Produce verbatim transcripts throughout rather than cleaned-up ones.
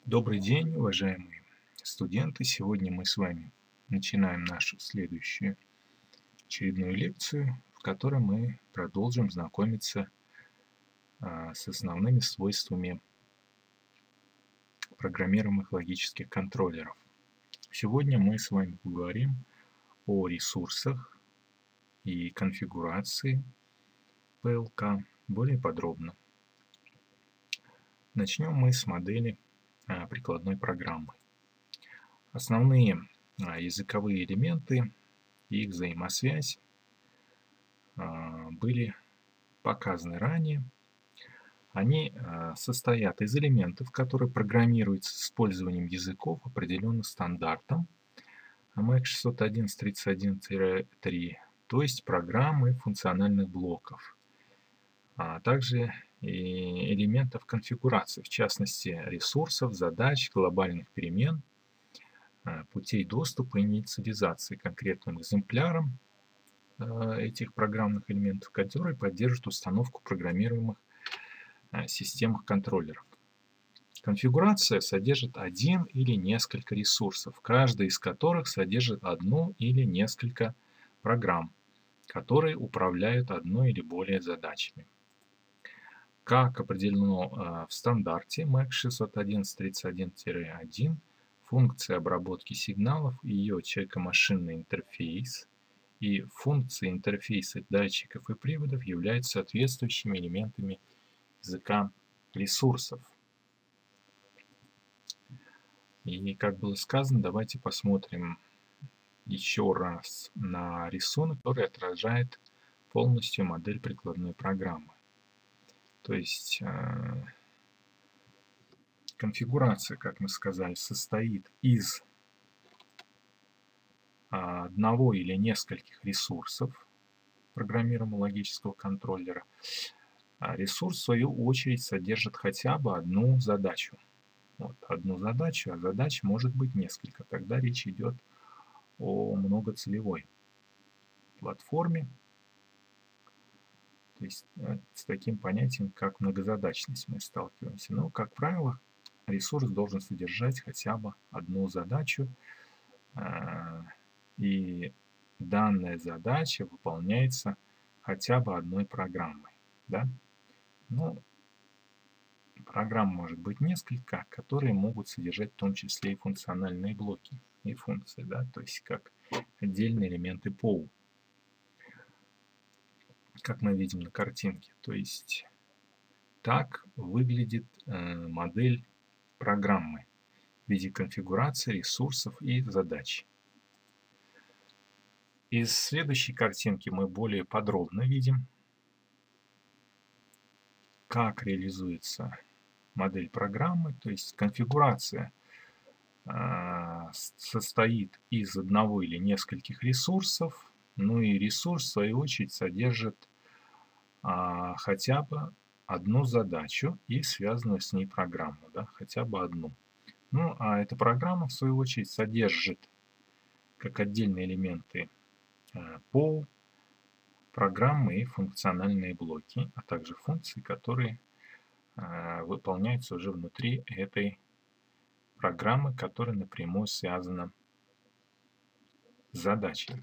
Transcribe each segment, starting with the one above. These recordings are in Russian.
Добрый день, уважаемые студенты! Сегодня мы с вами начинаем нашу следующую очередную лекцию, в которой мы продолжим знакомиться а, с основными свойствами программируемых логических контроллеров. Сегодня мы с вами поговорим о ресурсах и конфигурации пэ эл ка более подробно. Начнем мы с модели а, прикладной программы. Основные а, языковые элементы и их взаимосвязь а, были показаны ранее. Они а, состоят из элементов, которые программируются с использованием языков, определенных стандартом мэк шестьсот одиннадцать тридцать один три, то есть программы функциональных блоков, а также и элементов конфигурации, в частности ресурсов, задач, глобальных перемен, путей доступа и инициализации конкретным экземплярам этих программных элементов, которые поддерживают установку программируемых системах контроллеров. Конфигурация содержит один или несколько ресурсов, каждый из которых содержит одну или несколько программ, которые управляют одной или более задачами. Как определено в стандарте мэк шестьсот одиннадцать тридцать один один, функция обработки сигналов и ее человекомашинный интерфейс и функции интерфейса датчиков и приводов являются соответствующими элементами языка ресурсов. И, как было сказано, давайте посмотрим еще раз на рисунок, который отражает полностью модель прикладной программы. То есть э, конфигурация, как мы сказали, состоит из одного или нескольких ресурсов программируемого логического контроллера. А ресурс, в свою очередь, содержит хотя бы одну задачу. Вот, одну задачу, а задач может быть несколько. Тогда речь идет о многоцелевой платформе. То есть с таким понятием, как многозадачность, мы сталкиваемся. Но, как правило, ресурс должен содержать хотя бы одну задачу, и данная задача выполняется хотя бы одной программой. Да? Ну, программ может быть несколько, которые могут содержать в том числе и функциональные блоки и функции, да? То есть как отдельные элементы пэ о у. Как мы видим на картинке. То есть так выглядит э, модель программы в виде конфигурации ресурсов и задач. Из следующей картинки мы более подробно видим, как реализуется модель программы. То есть конфигурация э, состоит из одного или нескольких ресурсов, ну и ресурс, в свою очередь, содержит а, хотя бы одну задачу и связанную с ней программу, да, хотя бы одну. Ну, а эта программа, в свою очередь, содержит как отдельные элементы а, пэ о у, программы и функциональные блоки, а также функции, которые а, выполняются уже внутри этой программы, которая напрямую связана с задачей.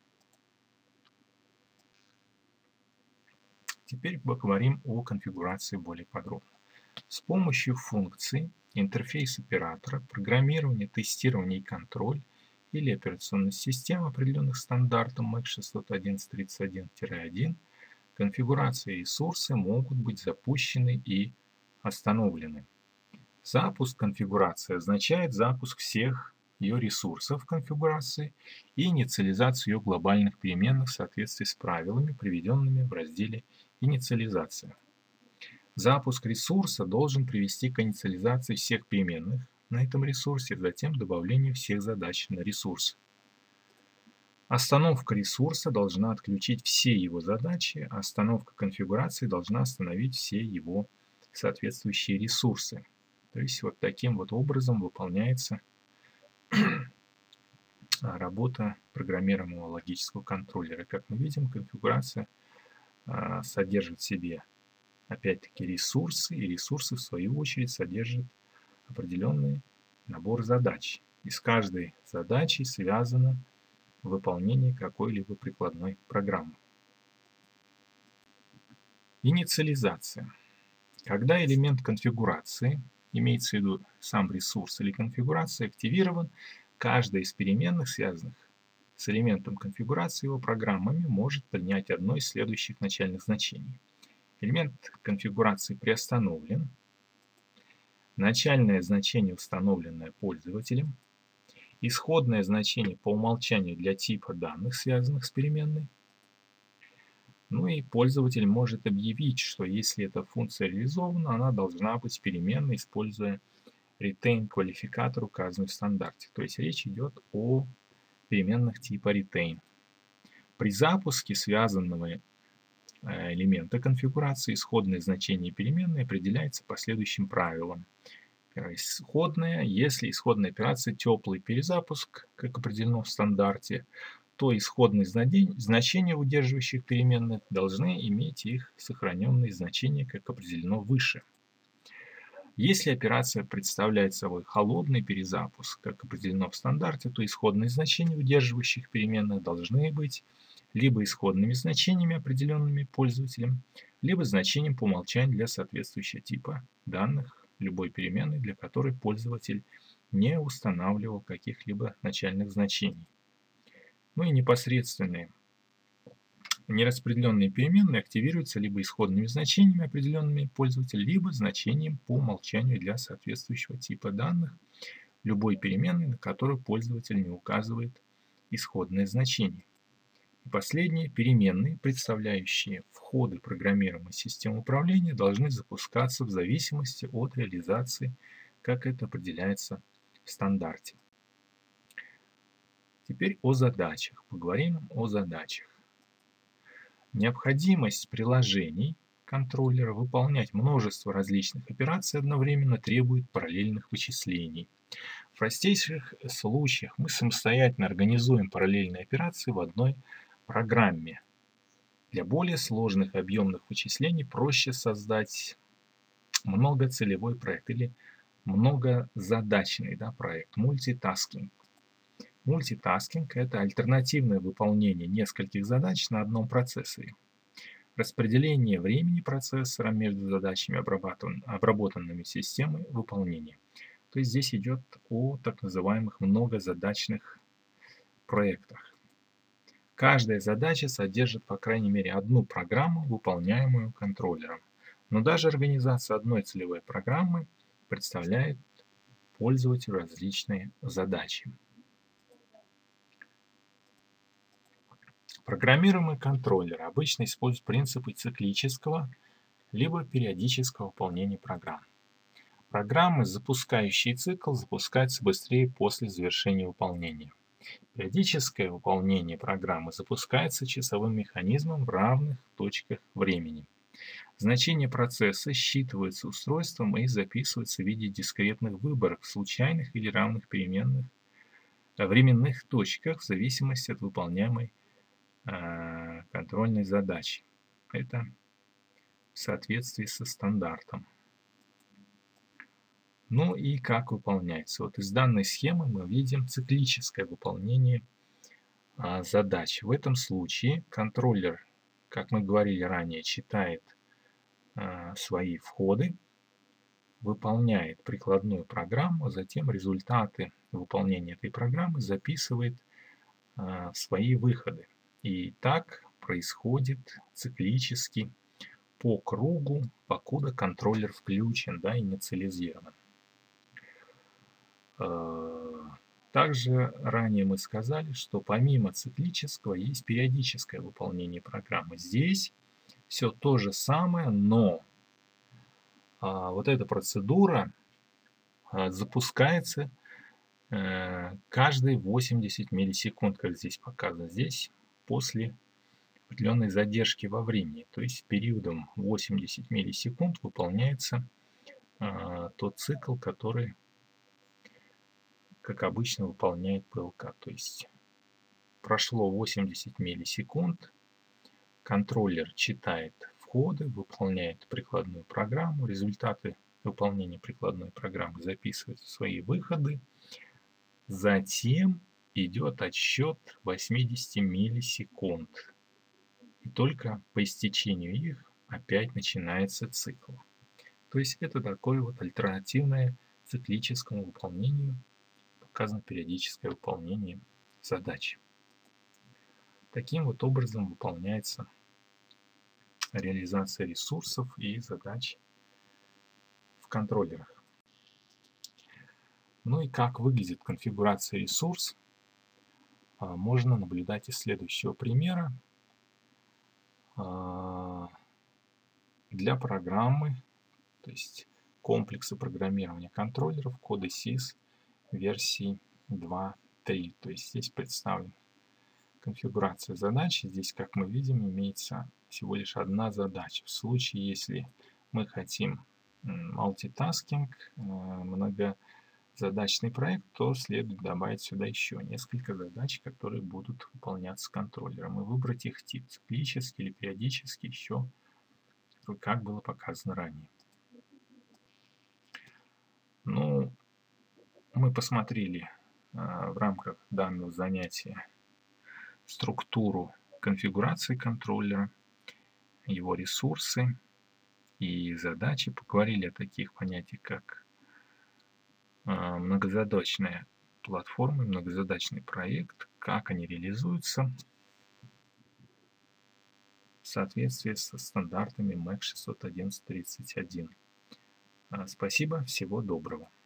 Теперь поговорим о конфигурации более подробно. С помощью функций интерфейс оператора, программирования, тестирования и контроль или операционной системы, определенных стандартом мэк шестьсот одиннадцать тридцать один один, конфигурации и ресурсы могут быть запущены и остановлены. Запуск конфигурации означает запуск всех ее ресурсов конфигурации и инициализацию ее глобальных переменных в соответствии с правилами, приведенными в разделе «Инициализация». Запуск ресурса должен привести к инициализации всех переменных на этом ресурсе, затем добавлению всех задач на ресурс. Остановка ресурса должна отключить все его задачи, а остановка конфигурации должна остановить все его соответствующие ресурсы. То есть вот таким вот образом выполняется работа программируемого логического контроллера. Как мы видим, конфигурация а, содержит в себе опять-таки ресурсы, и ресурсы в свою очередь содержат определенный набор задач. И с каждой задачей связано выполнение какой-либо прикладной программы. Инициализация. Когда элемент конфигурации, имеется в виду сам ресурс или конфигурация, активирован, каждая из переменных, связанных с элементом конфигурации его программами, может принять одно из следующих начальных значений. Элемент конфигурации приостановлен. Начальное значение, установленное пользователем. Исходное значение по умолчанию для типа данных, связанных с переменной. Ну и пользователь может объявить, что если эта функция реализована, она должна быть переменной, используя retain квалификатор, указанный в стандарте. То есть речь идет о переменных типа retain. При запуске связанного элемента конфигурации исходное значение переменной определяется по следующим правилам. Исходная, если исходная операция теплый перезапуск, как определено в стандарте, то исходные значения удерживающих переменных должны иметь их сохраненные значения, как определено выше. Если операция представляет собой холодный перезапуск, как определено в стандарте, то исходные значения удерживающих переменных должны быть либо исходными значениями, определенными пользователем, либо значением по умолчанию для соответствующего типа данных любой переменной, для которой пользователь не устанавливал каких-либо начальных значений. Ну и непосредственные нераспределенные переменные активируются либо исходными значениями, определенными пользователем, либо значением по умолчанию для соответствующего типа данных любой переменной, на которую пользователь не указывает исходное значение. И последние переменные, представляющие входы программируемой системы управления, должны запускаться в зависимости от реализации, как это определяется в стандарте. Теперь о задачах. Поговорим о задачах. Необходимость приложений контроллера выполнять множество различных операций одновременно требует параллельных вычислений. В простейших случаях мы самостоятельно организуем параллельные операции в одной программе. Для более сложных объемных вычислений проще создать многоцелевой проект или многозадачный, да, проект, мультитаскинг. Мультитаскинг – это альтернативное выполнение нескольких задач на одном процессоре. Распределение времени процессора между задачами, обрабатыван, обработанными системой выполнения. То есть здесь идет о так называемых многозадачных проектах. Каждая задача содержит по крайней мере одну программу, выполняемую контроллером. Но даже организация одной целевой программы представляет пользователю различные задачи. Программируемые контроллеры обычно используют принципы циклического либо периодического выполнения программ. Программы, запускающие цикл, запускаются быстрее после завершения выполнения. Периодическое выполнение программы запускается часовым механизмом в равных точках времени. Значения процесса считываются устройством и записываются в виде дискретных выборок в случайных или равных переменных временных точках в зависимости от выполняемой э, контрольной задачи. Это в соответствии со стандартом. Ну и как выполняется? Вот из данной схемы мы видим циклическое выполнение а, задач. В этом случае контроллер, как мы говорили ранее, читает а, свои входы, выполняет прикладную программу, затем результаты выполнения этой программы записывает а, в свои выходы. И так происходит циклически по кругу, покуда контроллер включен, да, инициализирован. Также ранее мы сказали, что помимо циклического есть периодическое выполнение программы. Здесь все то же самое, но а, вот эта процедура а, запускается а, каждые восемьдесят миллисекунд, как здесь показано. Здесь после определенной задержки во времени, то есть периодом восемьдесят миллисекунд выполняется а, тот цикл, который, как обычно, выполняет пэ эл ка. То есть прошло восемьдесят миллисекунд, контроллер читает входы, выполняет прикладную программу, результаты выполнения прикладной программы записывает свои выходы. Затем идет отсчет восемьдесят миллисекунд. И только по истечению их опять начинается цикл. То есть это такое вот альтернативное циклическому выполнению, показано периодическое выполнение задач. Таким вот образом выполняется реализация ресурсов и задач в контроллерах. Ну и как выглядит конфигурация ресурс, можно наблюдать из следующего примера. Для программы, то есть комплекса программирования контроллеров Codesys версии два точка три. То есть здесь представлена конфигурация задачи. Здесь, как мы видим, имеется всего лишь одна задача. В случае, если мы хотим multitasking, многозадачный проект, то следует добавить сюда еще несколько задач, которые будут выполняться контроллером, и выбрать их тип, циклический или периодический, еще как было показано ранее. Ну, мы посмотрели а, в рамках данного занятия структуру конфигурации контроллера, его ресурсы и задачи. Поговорили о таких понятиях, как а, многозадачная платформа, многозадачный проект, как они реализуются в соответствии со стандартами мэк шестьсот одиннадцать тридцать один. Спасибо, всего доброго.